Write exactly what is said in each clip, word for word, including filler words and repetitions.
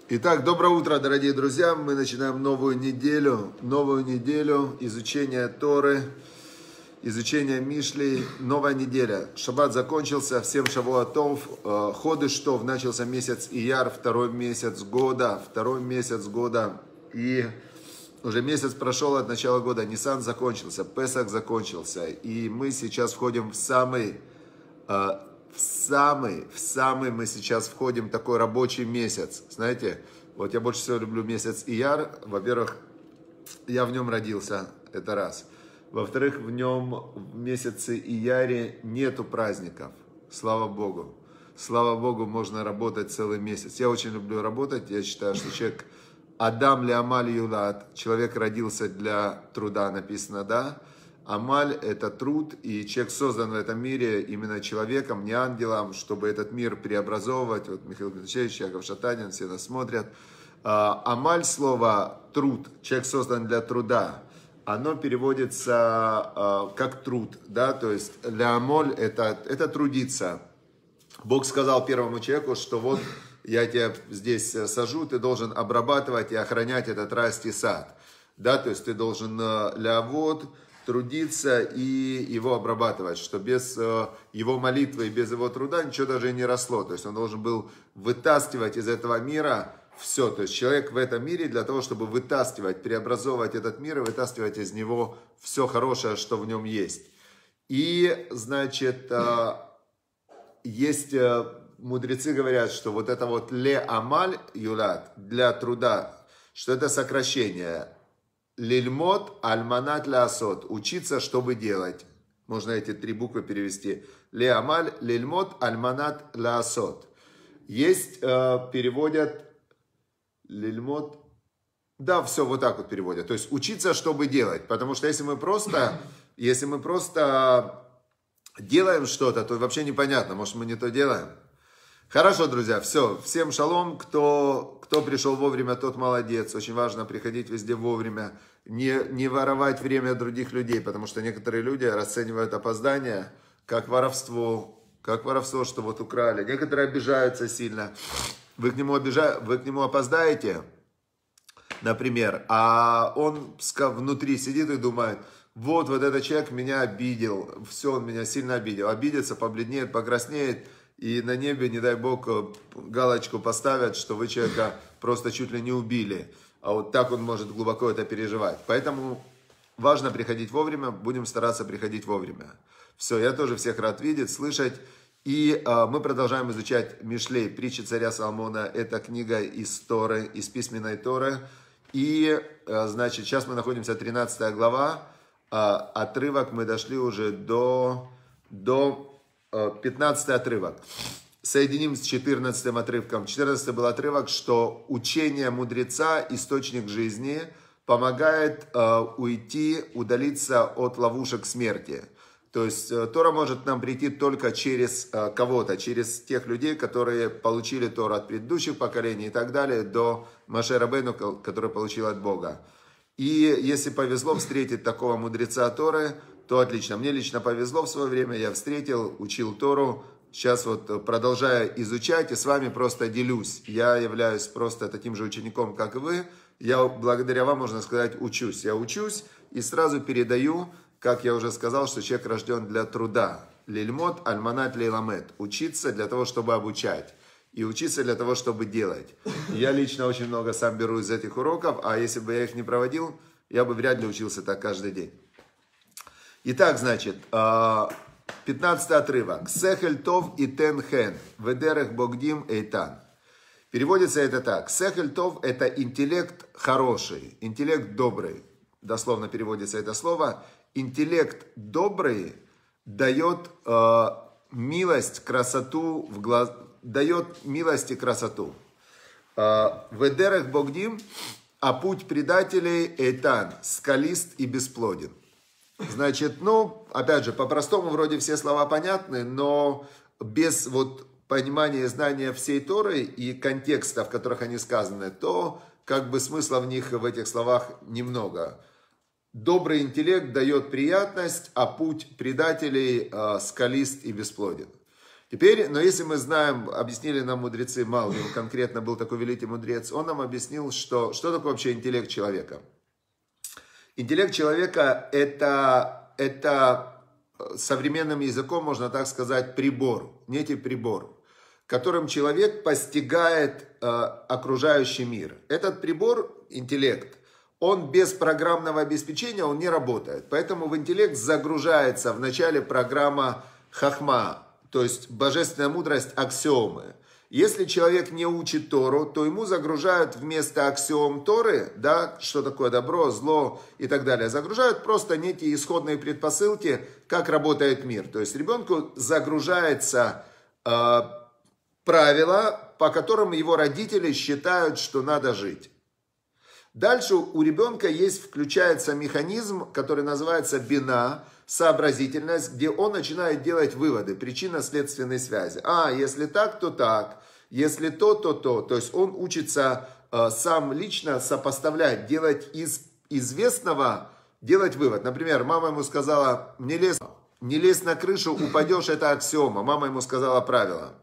Итак, доброе утро, дорогие друзья. Мы начинаем новую неделю, новую неделю изучения Торы, изучения Мишлей. Новая неделя. Шаббат закончился, всем шавуот тов. Ходыш тов, начался месяц Ияр, второй месяц года, второй месяц года. И уже месяц прошел от начала года. Нисан закончился, Песах закончился. И мы сейчас входим в самый... В самый, в самый мы сейчас входим в такой рабочий месяц. Знаете, вот я больше всего люблю месяц Ияр. Во-первых, я в нем родился, это раз. Во-вторых, в нем в месяце Ияре нету праздников. Слава Богу. Слава Богу, можно работать целый месяц. Я очень люблю работать. Я считаю, что человек Адам ли Амаль Юлад, человек родился для труда, написано, да? Амаль – это труд, и человек создан в этом мире именно человеком, не ангелом, чтобы этот мир преобразовывать. Вот Михаил Петрович, Яков Шатанин, все нас смотрят. Амаль – слово труд, человек создан для труда. Оно переводится как труд, да, то есть леамоль – это, это трудиться. Бог сказал первому человеку, что вот я тебя здесь сажу, ты должен обрабатывать и охранять этот райский сад. Да, то есть ты должен леавод, трудиться и его обрабатывать, что без э, его молитвы и без его труда ничего даже и не росло. То есть он должен был вытаскивать из этого мира все. То есть человек в этом мире для того, чтобы вытаскивать, преобразовывать этот мир и вытаскивать из него все хорошее, что в нем есть. И, значит, э, есть, э, мудрецы говорят, что вот это вот ле амаль юлат, для труда, что это сокращение. Лильмот альманат ляасот. Учиться, чтобы делать. Можно эти три буквы перевести. Леамаль, лильмот альманат ляасот. Есть, э, переводят лильмот. Да, все вот так вот переводят. То есть учиться, чтобы делать. Потому что если мы просто, если мы просто делаем что-то, то вообще непонятно. Может, мы не то делаем. Хорошо, друзья, все. Всем шалом. Кто, кто пришел вовремя, тот молодец. Очень важно приходить везде вовремя. Не, не воровать время других людей, потому что некоторые люди расценивают опоздание как воровство. Как воровство, что вот украли. Некоторые обижаются сильно. Вы к нему, обижа... Вы к нему опоздаете, например, а он внутри сидит и думает, вот, вот этот человек меня обидел. Все, он меня сильно обидел. Обидится, побледнеет, покраснеет. И на небе, не дай бог, галочку поставят, что вы человека просто чуть ли не убили. А вот так он может глубоко это переживать. Поэтому важно приходить вовремя. Будем стараться приходить вовремя. Все, я тоже всех рад видеть, слышать. И э, мы продолжаем изучать Мишлей, притчи царя Соломона. Это книга из Торы, из письменной Торы. И, э, значит, сейчас мы находимся, тринадцатая глава. Э, отрывок мы дошли уже до... до пятнадцатый отрывок. Соединим с четырнадцатым отрывком. четырнадцатый был отрывок, что учение мудреца, источник жизни, помогает э, уйти, удалиться от ловушек смерти. То есть э, Тора может нам прийти только через э, кого-то, через тех людей, которые получили Тору от предыдущих поколений и так далее, до Моше Рабейну, который получил от Бога. И если повезло встретить такого мудреца Торы, то отлично. Мне лично повезло в свое время, я встретил, учил Тору. Сейчас вот продолжаю изучать и с вами просто делюсь. Я являюсь просто таким же учеником, как и вы. Я благодаря вам, можно сказать, учусь. Я учусь и сразу передаю, как я уже сказал, что человек рожден для труда. Лильмот альманат лейламет. Учиться для того, чтобы обучать. И учиться для того, чтобы делать. Я лично очень много сам беру из этих уроков, а если бы я их не проводил, я бы вряд ли учился так каждый день. Итак, значит, пятнадцатый отрывок. Сехель тов и тен хен, ведерех богдим эйтан. Переводится это так. Сехель тов – это интеллект хороший, интеллект добрый. Дословно переводится это слово. Интеллект добрый дает э, милость, красоту, в глаз... дает милость и красоту. Ведерех богдим, а путь предателей эйтан, скалист и бесплоден. Значит, ну, опять же, по-простому вроде все слова понятны, но без вот понимания и знания всей Торы и контекста, в которых они сказаны, то как бы смысла в них, в этих словах немного. Добрый интеллект дает приятность, а путь предателей э, скалист и бесплоден. Теперь, но если мы знаем, объяснили нам мудрецы, Малбим, конкретно был такой великий мудрец, он нам объяснил, что, что такое вообще интеллект человека. Интеллект человека это, это современным языком, можно так сказать, прибор, некий прибор, которым человек постигает э, окружающий мир. Этот прибор, интеллект, он без программного обеспечения, он не работает. Поэтому в интеллект загружается вначале программа хахма, то есть божественная мудрость, аксиомы. Если человек не учит Тору, то ему загружают вместо аксиом Торы, да, что такое добро, зло и так далее, загружают просто некие исходные предпосылки, как работает мир. То есть ребенку загружается э, правила, по которым его родители считают, что надо жить. Дальше у ребенка есть, включается механизм, который называется бина, сообразительность, где он начинает делать выводы, причинно-следственной связи. А, если так, то так, если то, то то. То есть он учится э, сам лично сопоставлять, делать из известного, делать вывод. Например, мама ему сказала, не лезь, не лезь на крышу, упадешь, это аксиома. Мама ему сказала правило.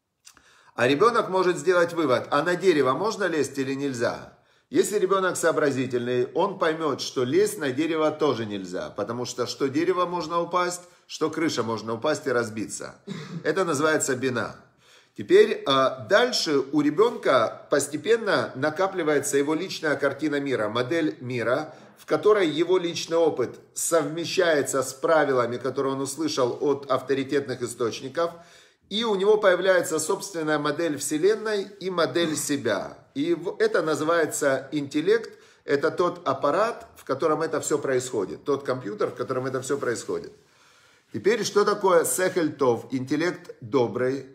А ребенок может сделать вывод, а на дерево можно лезть или нельзя? Если ребенок сообразительный, он поймет, что лезть на дерево тоже нельзя, потому что что дерево можно упасть, что крыша можно упасть и разбиться. Это называется бина. Теперь дальше у ребенка постепенно накапливается его личная картина мира, модель мира, в которой его личный опыт совмещается с правилами, которые он услышал от авторитетных источников, и у него появляется собственная модель Вселенной и модель себя. И это называется интеллект. Это тот аппарат, в котором это все происходит. Тот компьютер, в котором это все происходит. Теперь, что такое сехель тов, интеллект добрый?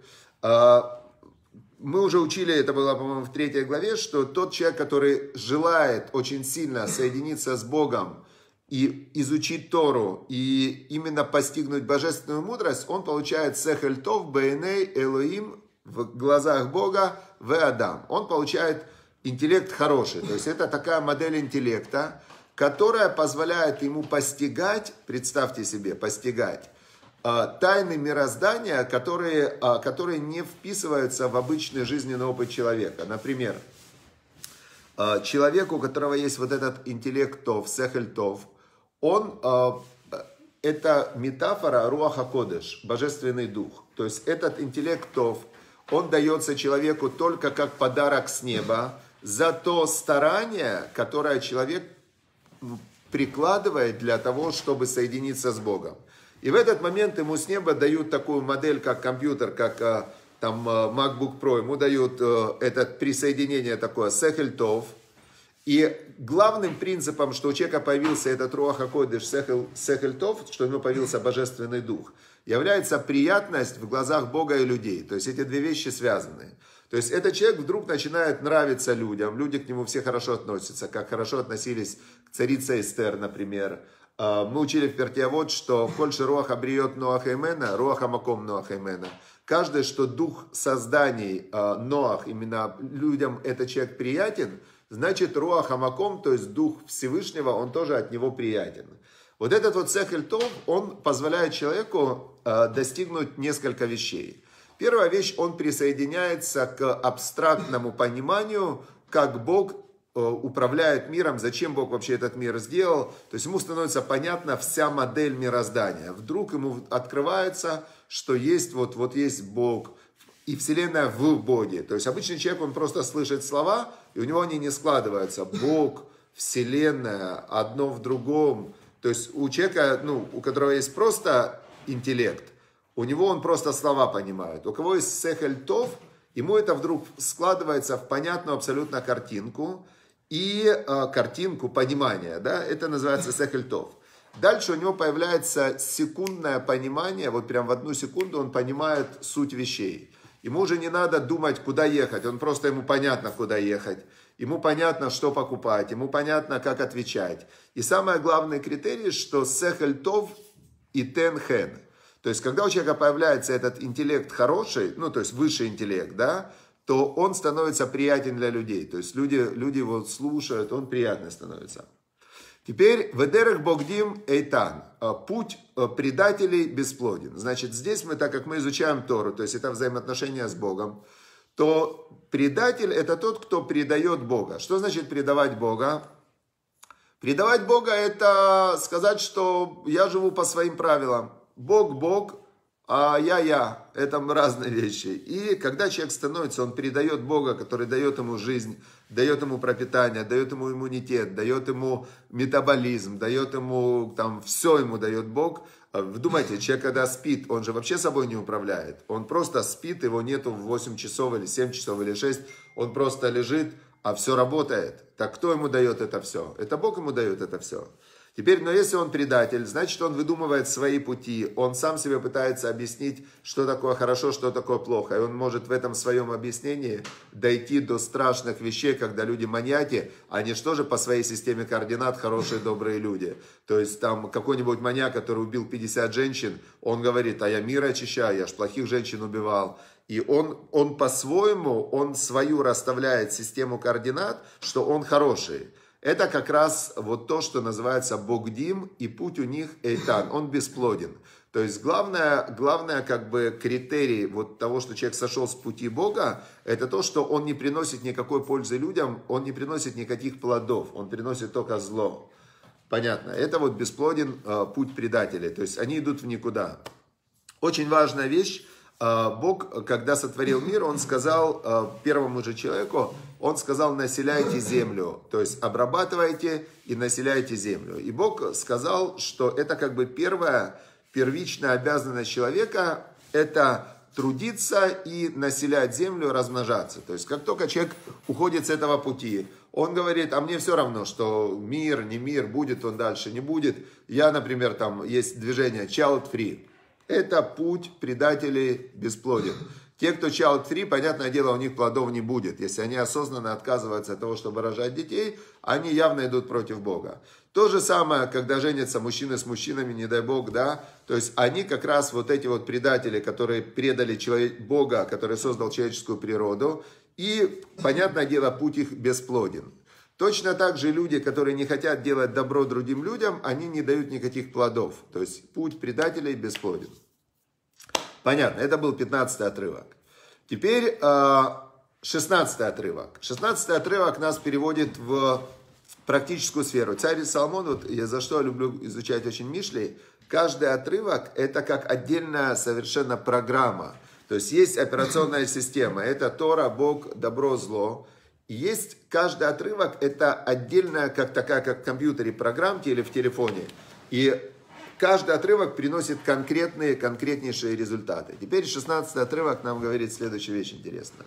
Мы уже учили, это было, по-моему, в третьей главе, что тот человек, который желает очень сильно соединиться с Богом, и изучить Тору, и именно постигнуть божественную мудрость, он получает сехель тов бейней Элоим в глазах Бога в Адам. Он получает интеллект хороший. То есть это такая модель интеллекта, которая позволяет ему постигать, представьте себе, постигать тайны мироздания, которые, которые не вписываются в обычный жизненный опыт человека. Например, человек, у которого есть вот этот интеллект тов, сехель тов, он, это метафора руаха кодеш, божественный дух. То есть этот интеллект тов, он дается человеку только как подарок с неба за то старание, которое человек прикладывает для того, чтобы соединиться с Богом. И в этот момент ему с неба дают такую модель, как компьютер, как там MacBook Pro, ему дают это присоединение такое, сехель тов. И главным принципом, что у человека появился этот руах акодеш сехель тов, что у него появился божественный дух, является приятность в глазах Бога и людей. То есть эти две вещи связаны. То есть этот человек вдруг начинает нравиться людям, люди к нему все хорошо относятся, как хорошо относились к царице Эстер, например. Мы учили в Пертиавот, что «Кольши руах абриот ноах эмена, руах амаком ноах эмена». Каждое, что дух созданий ноах, именно людям этот человек приятен, значит руах амаком, то есть дух Всевышнего, он тоже от него приятен. Вот этот вот сехель тов, он позволяет человеку достигнуть несколько вещей. Первая вещь, он присоединяется к абстрактному пониманию, как Бог управляет миром, зачем Бог вообще этот мир сделал. То есть ему становится понятна вся модель мироздания. Вдруг ему открывается, что есть вот, вот есть Бог и Вселенная в Боге. То есть обычный человек, он просто слышит слова, и у него они не складываются. Бог, Вселенная, одно в другом. То есть у человека, ну, у которого есть просто интеллект, у него он просто слова понимает. У кого есть сехель тов, ему это вдруг складывается в понятную абсолютно картинку. И э, картинку понимания, да, это называется сехель тов. Дальше у него появляется секундное понимание, вот прям в одну секунду он понимает суть вещей. Ему уже не надо думать, куда ехать, он просто, ему понятно, куда ехать. Ему понятно, что покупать, ему понятно, как отвечать. И самый главный критерий, что сехель тов и тен хен. То есть, когда у человека появляется этот интеллект хороший, ну, то есть, высший интеллект, да, то он становится приятен для людей. То есть, люди, люди его слушают, он приятный становится. Теперь «Ведерех богдим эйтан» – путь предателей бесплоден. Значит, здесь мы, так как мы изучаем Тору, то есть это взаимоотношения с Богом, то предатель – это тот, кто предает Бога. Что значит предавать Бога? Предавать Бога – это сказать, что я живу по своим правилам. Бог – Бог, а я – я. Это разные вещи. И когда человек становится, он предает Бога, который дает ему жизнь, дает ему пропитание, дает ему иммунитет, дает ему метаболизм, дает ему, там, все ему дает Бог. Вдумайте, человек, когда спит, он же вообще собой не управляет. Он просто спит, его нету в восемь часов или семь часов или шесть. Он просто лежит, а все работает. Так кто ему дает это все? Это Бог ему дает это все. Теперь, но если он предатель, значит, он выдумывает свои пути, он сам себе пытается объяснить, что такое хорошо, что такое плохо. И он может в этом своем объяснении дойти до страшных вещей, когда люди маньяки, они что же по своей системе координат хорошие, добрые люди. То есть там какой-нибудь маньяк, который убил пятьдесят женщин, он говорит, а я мир очищаю, я ж плохих женщин убивал. И он, он по-своему, он свою расставляет систему координат, что он хороший. Это как раз вот то, что называется богдим, и путь у них эйтан, он бесплоден. То есть главное, главное как бы критерий вот того, что человек сошел с пути Бога, это то, что он не приносит никакой пользы людям, он не приносит никаких плодов, он приносит только зло. Понятно? Это вот бесплоден э, путь предателей, то есть они идут в никуда. Очень важная вещь. Бог, когда сотворил мир, Он сказал первому же человеку, Он сказал, населяйте землю, то есть обрабатывайте и населяйте землю. И Бог сказал, что это как бы первая, первичная обязанность человека, это трудиться и населять землю, размножаться. То есть как только человек уходит с этого пути, он говорит, а мне все равно, что мир, не мир, будет он дальше, не будет. Я, например, там есть движение child free. Это путь предателей бесплоден. Те, кто child free, понятное дело, у них плодов не будет. Если они осознанно отказываются от того, чтобы рожать детей, они явно идут против Бога. То же самое, когда женятся мужчины с мужчинами, не дай Бог, да. То есть они как раз вот эти вот предатели, которые предали человек, Бога, который создал человеческую природу. И, понятное дело, путь их бесплоден. Точно так же люди, которые не хотят делать добро другим людям, они не дают никаких плодов. То есть путь предателей бесплоден. Понятно, это был пятнадцатый отрывок. Теперь шестнадцатый отрывок. шестнадцатый отрывок нас переводит в практическую сферу. Царь Соломон, вот я за что я люблю изучать очень Мишлей, каждый отрывок это как отдельная совершенно программа. То есть есть операционная система. Это Тора, Бог, добро, зло. Есть каждый отрывок, это отдельная, как такая, как в компьютере, программки или в телефоне. И каждый отрывок приносит конкретные, конкретнейшие результаты. Теперь шестнадцатый отрывок нам говорит следующую вещь интересную.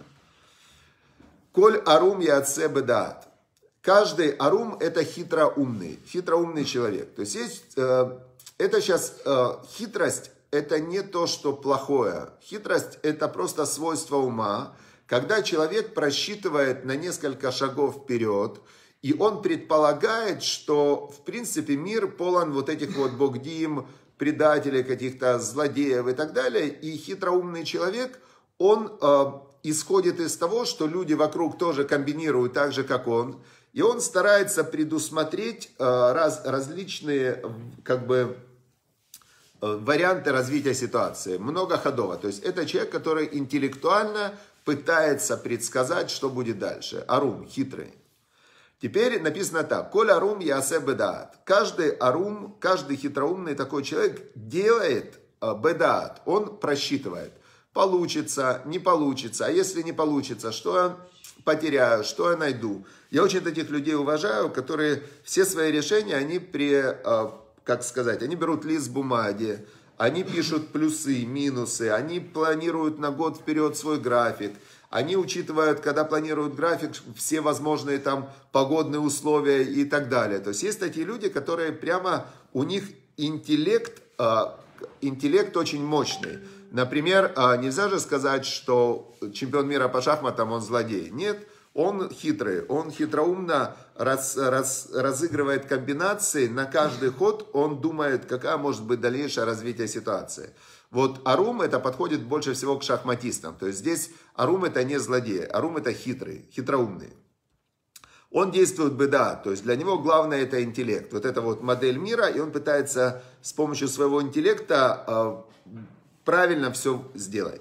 Коль арум яце бедаат. Каждый арум это хитроумный, хитроумный человек. То есть есть, э, это сейчас э, хитрость, это не то, что плохое. Хитрость это просто свойство ума. Когда человек просчитывает на несколько шагов вперед, и он предполагает, что в принципе мир полон вот этих вот богдим, предателей, каких-то злодеев и так далее, и хитроумный человек, он э, исходит из того, что люди вокруг тоже комбинируют так же, как он, и он старается предусмотреть э, раз, различные как бы э, варианты развития ситуации, многоходово. То есть это человек, который интеллектуально пытается предсказать, что будет дальше. Арум, хитрый. Теперь написано так. Коль арум ясе бедаат. Каждый арум, каждый хитроумный такой человек делает бедаат. Он просчитывает. Получится, не получится. А если не получится, что я потеряю, что я найду? Я очень таких людей уважаю, которые все свои решения, они при, как сказать, они берут лист бумаги, они пишут плюсы, минусы, они планируют на год вперед свой график. Они учитывают, когда планируют график, все возможные там погодные условия и так далее. То есть есть такие люди, которые прямо, у них интеллект, интеллект очень мощный. Например, нельзя же сказать, что чемпион мира по шахматам, он злодей. Нет, он хитрый, он хитроумно раз, раз, разыгрывает комбинации, на каждый ход он думает, какая может быть дальнейшее развитие ситуации. Вот арум это подходит больше всего к шахматистам. То есть здесь арум это не злодей, арум это хитрый, хитроумный. Он действует беда, то есть для него главное это интеллект. Вот это вот модель мира, и он пытается с помощью своего интеллекта э, правильно все сделать.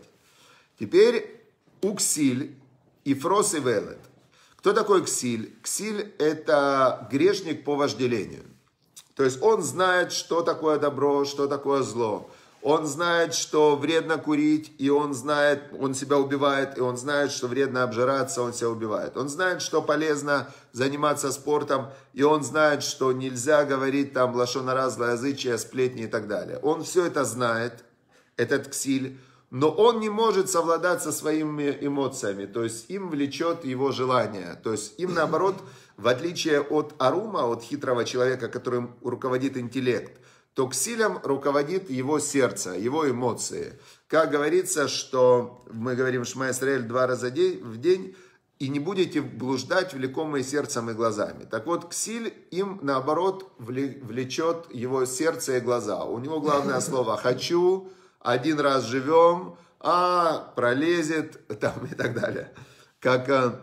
Теперь уксиль, ифрос и велет. Кто такой ксиль? Ксиль это грешник по вожделению. То есть он знает, что такое добро, что такое зло. Он знает, что вредно курить, и он знает, он себя убивает, и он знает, что вредно обжираться, он себя убивает. Он знает, что полезно заниматься спортом, и он знает, что нельзя говорить там лашон ара, злоязычие, сплетни и так далее. Он все это знает, этот ксиль, но он не может совладать со своими эмоциями, то есть им влечет его желание. То есть им наоборот, в отличие от арума, от хитрого человека, которым руководит интеллект, то ксилем руководит его сердце, его эмоции. Как говорится, что мы говорим Шма Исраэль два раза в день, и не будете блуждать, влекомые сердцем и глазами. Так вот, ксиль им, наоборот, влечет его сердце и глаза. У него главное слово «хочу», «один раз живем», «а пролезет» там, и так далее. Как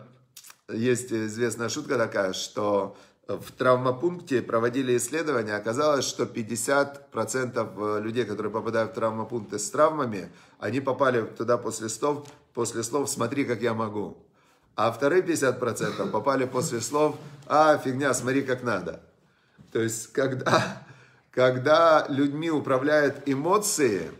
есть известная шутка такая, что в травмопункте проводили исследования, оказалось, что пятьдесят процентов людей, которые попадают в травмопункты с травмами, они попали туда после слов, после слов «смотри, как я могу». А вторые пятьдесят процентов попали после слов «а, фигня, смотри, как надо». То есть, когда, когда людьми управляют эмоции,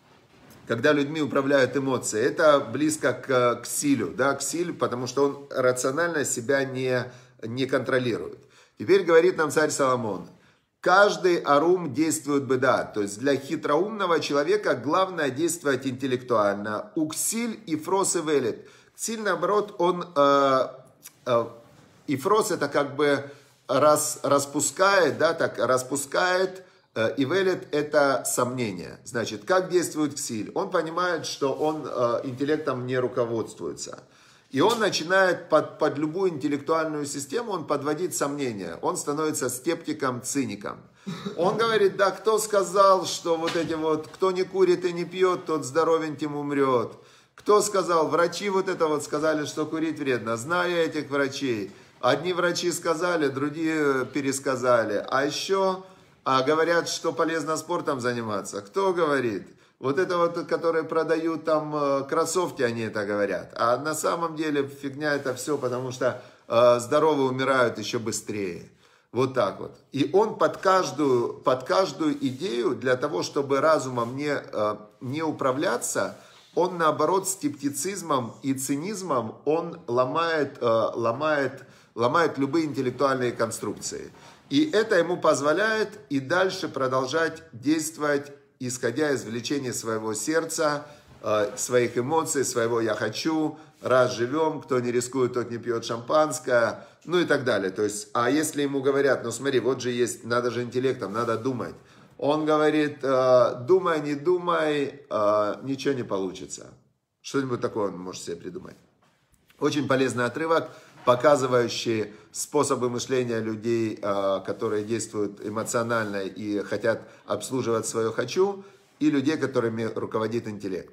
когда людьми управляют эмоции, это близко к, к силю, да, к силе, потому что он рационально себя не, не контролирует. Теперь говорит нам царь Соломон, каждый арум действует беда, то есть для хитроумного человека главное действовать интеллектуально. Уксиль, ифрос и велет. Ксиль, наоборот, он, э, э, ифрос это как бы рас, распускает, да, так, распускает, э, и велет это сомнение. Значит, как действует ксиль? Он понимает, что он э, интеллектом не руководствуется. И он начинает под, под любую интеллектуальную систему, он подводить сомнения. Он становится скептиком, циником. Он говорит, да кто сказал, что вот эти вот, кто не курит и не пьет, тот здоровен, тем умрет. Кто сказал, врачи вот это вот сказали, что курить вредно. Знаю я этих врачей. Одни врачи сказали, другие пересказали. А еще а говорят, что полезно спортом заниматься. Кто говорит? Вот это вот, которые продают там кроссовки, они это говорят. А на самом деле фигня это все, потому что э, здоровые умирают еще быстрее. Вот так вот. И он под каждую, под каждую идею, для того, чтобы разумом не, э, не управляться, он наоборот скептицизмом и цинизмом, он ломает, э, ломает, ломает любые интеллектуальные конструкции. И это ему позволяет и дальше продолжать действовать, исходя из влечения своего сердца, своих эмоций, своего «я хочу», «раз живем», кто не рискует, тот не пьет шампанское, ну и так далее. То есть, а если ему говорят, ну смотри, вот же есть, надо же интеллектом, надо думать. Он говорит, думай, не думай, ничего не получится. Что-нибудь такое он может себе придумать. Очень полезный отрывок, показывающий способы мышления людей, которые действуют эмоционально и хотят обслуживать свое «хочу», и людей, которыми руководит интеллект.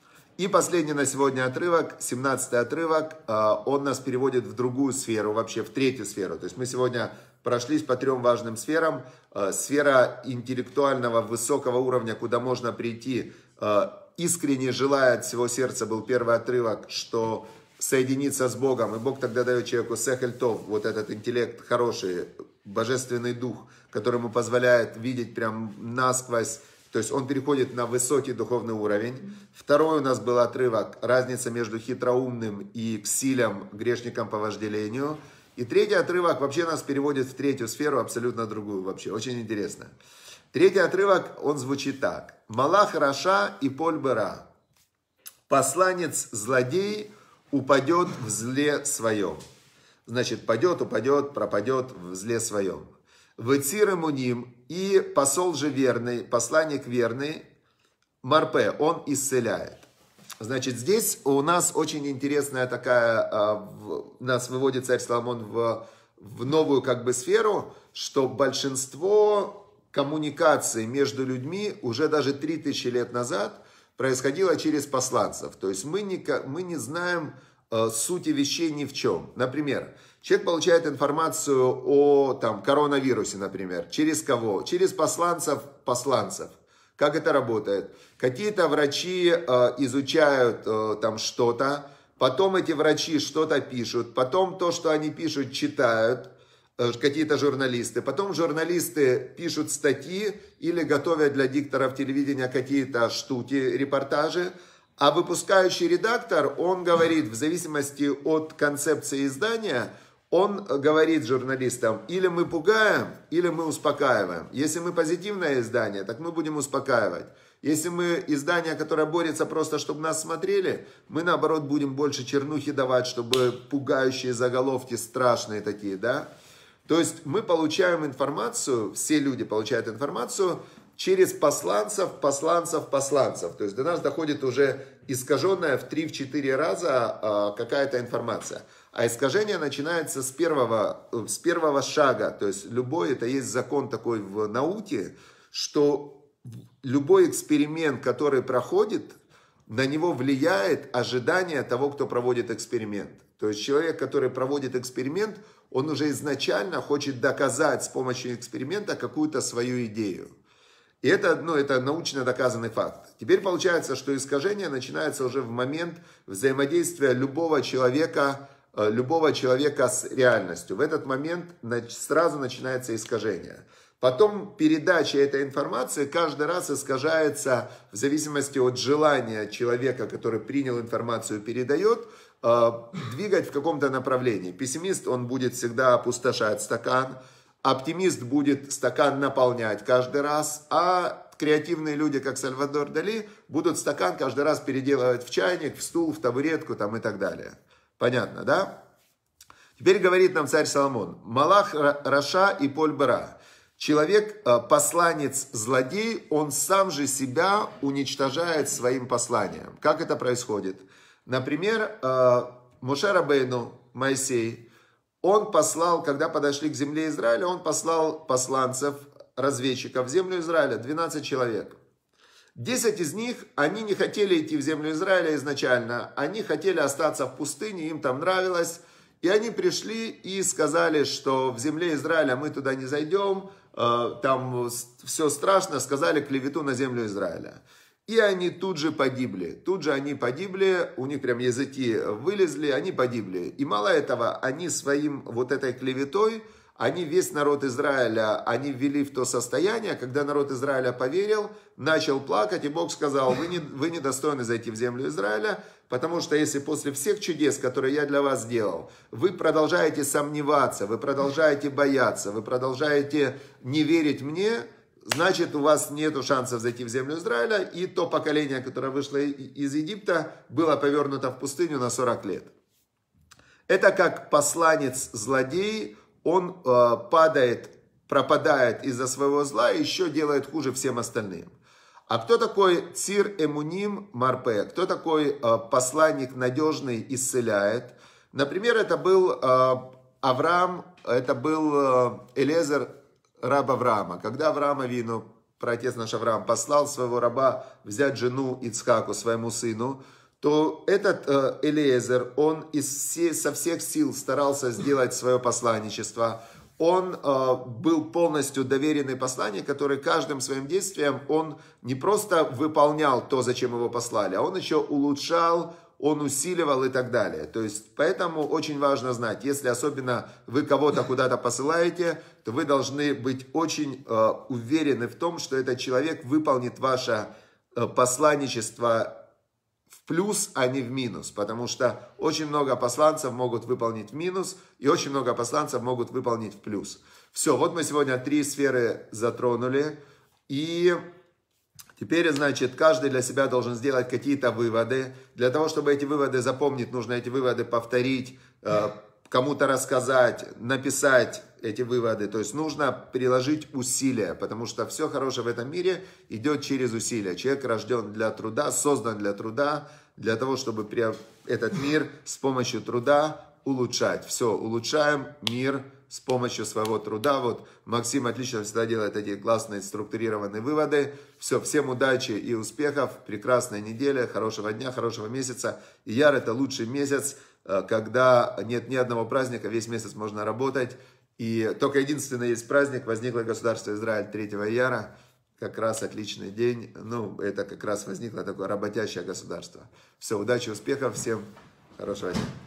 И последний на сегодня отрывок, семнадцатый отрывок, он нас переводит в другую сферу, вообще в третью сферу. То есть мы сегодня прошлись по трем важным сферам. Сфера интеллектуального высокого уровня, куда можно прийти, искренне желая от всего сердца, был первый отрывок, что соединиться с Богом, и Бог тогда дает человеку сехель тов, вот этот интеллект хороший, божественный дух, который ему позволяет видеть прям насквозь, то есть он переходит на высокий духовный уровень. Второй у нас был отрывок, разница между хитроумным и ксилем, грешником по вожделению. И третий отрывок вообще нас переводит в третью сферу, абсолютно другую вообще, очень интересно. Третий отрывок, он звучит так. Малах раша и поль бера. Посланец злодей упадет в зле своем. Значит, падет, упадет, пропадет в зле своем. Вецир имуним, и посол же верный, посланник верный, марпе, он исцеляет. Значит, здесь у нас очень интересная такая, нас выводит царь Соломон в, в новую как бы сферу, что большинство коммуникаций между людьми уже даже три тысячи лет назад происходило через посланцев. То есть мы не, мы не знаем э, сути вещей ни в чем. Например, человек получает информацию о там, коронавирусе, например. Через кого? Через посланцев посланцев. Как это работает? Какие-то врачи э, изучают э, там что-то, потом эти врачи что-то пишут, потом то, что они пишут, читают э, какие-то журналисты, потом журналисты пишут статьи или готовят для дикторов телевидения какие-то штуки, репортажи, а выпускающий редактор, он говорит, в зависимости от концепции издания, он говорит журналистам, или мы пугаем, или мы успокаиваем. Если мы позитивное издание, так мы будем успокаивать. Если мы издание, которое борется просто, чтобы нас смотрели, мы наоборот будем больше чернухи давать, чтобы пугающие заголовки, страшные такие, да. То есть мы получаем информацию, все люди получают информацию через посланцев, посланцев, посланцев. То есть до нас доходит уже искаженная в три-четыре раза э, какая-то информация. А искажение начинается с первого, с первого шага. То есть любой, это есть закон такой в науке, что любой эксперимент, который проходит, на него влияет ожидание того, кто проводит эксперимент. То есть человек, который проводит эксперимент, он уже изначально хочет доказать с помощью эксперимента какую-то свою идею. И это, ну, это научно доказанный факт. Теперь получается, что искажение начинается уже в момент взаимодействия любого человека, любого человека с реальностью. В этот момент сразу начинается искажение. Потом передача этой информации каждый раз искажается в зависимости от желания человека, который принял информацию, передает, двигать в каком-то направлении. Пессимист, он будет всегда опустошать стакан. Оптимист будет стакан наполнять каждый раз, а креативные люди, как Сальвадор Дали, будут стакан каждый раз переделывать в чайник, в стул, в табуретку там, и так далее. Понятно, да? Теперь говорит нам царь Соломон. Малах Раша и Поль Бара. Человек, посланец, злодей, он сам же себя уничтожает своим посланием. Как это происходит? Например, Моше Рабейну, Моисей, он послал, когда подошли к земле Израиля, он послал посланцев, разведчиков в землю Израиля, двенадцать человек. десять из них, они не хотели идти в землю Израиля изначально, они хотели остаться в пустыне, им там нравилось. И они пришли и сказали, что в земле Израиля мы туда не зайдем, там все страшно, сказали клевету на землю Израиля. И они тут же погибли. Тут же они погибли, у них прям языки вылезли, они погибли. И мало этого, они своим вот этой клеветой, они весь народ Израиля, они ввели в то состояние, когда народ Израиля поверил, начал плакать, и Бог сказал, вы не, вы не достойны зайти в землю Израиля, потому что если после всех чудес, которые я для вас сделал, вы продолжаете сомневаться, вы продолжаете бояться, вы продолжаете не верить мне, значит, у вас нет шансов зайти в землю Израиля, и то поколение, которое вышло из Египта, было повернуто в пустыню на сорок лет. Это как посланец-злодей, он э, падает, пропадает из-за своего зла и еще делает хуже всем остальным. А кто такой Цир Эмуним Марпе? Кто такой э, посланник надежный, исцеляет? Например, это был э, Авраам, это был э, Элиезер, раб Авраама. Когда Авраам Авину, праотец наш Авраам, послал своего раба взять жену Ицхаку, своему сыну, то этот э, Элиезер, он из все, со всех сил старался сделать свое посланничество. Он э, был полностью доверенный посланник, который каждым своим действием, он не просто выполнял то, зачем его послали, а он еще улучшал, он усиливал и так далее. То есть, поэтому очень важно знать, если особенно вы кого-то куда-то посылаете, то вы должны быть очень э, уверены в том, что этот человек выполнит ваше э, посланничество в плюс, а не в минус. Потому что очень много посланцев могут выполнить в минус, и очень много посланцев могут выполнить в плюс. Все, вот мы сегодня три сферы затронули. И теперь, значит, каждый для себя должен сделать какие-то выводы. Для того, чтобы эти выводы запомнить, нужно эти выводы повторить, кому-то рассказать, написать эти выводы. То есть нужно приложить усилия, потому что все хорошее в этом мире идет через усилия. Человек рожден для труда, создан для труда, для того, чтобы этот мир с помощью труда улучшать. Все, улучшаем мир с помощью своего труда. Вот Максим отлично всегда делает эти классные структурированные выводы. Все, всем удачи и успехов, прекрасной недели, хорошего дня, хорошего месяца. Ияр — это лучший месяц когда нет ни одного праздника, весь месяц можно работать. И только единственный есть праздник, возникло государство Израиль третьего ияра, как раз отличный день. Ну, это как раз возникло такое работящее государство. Все, удачи, успехов, всем хорошего дня.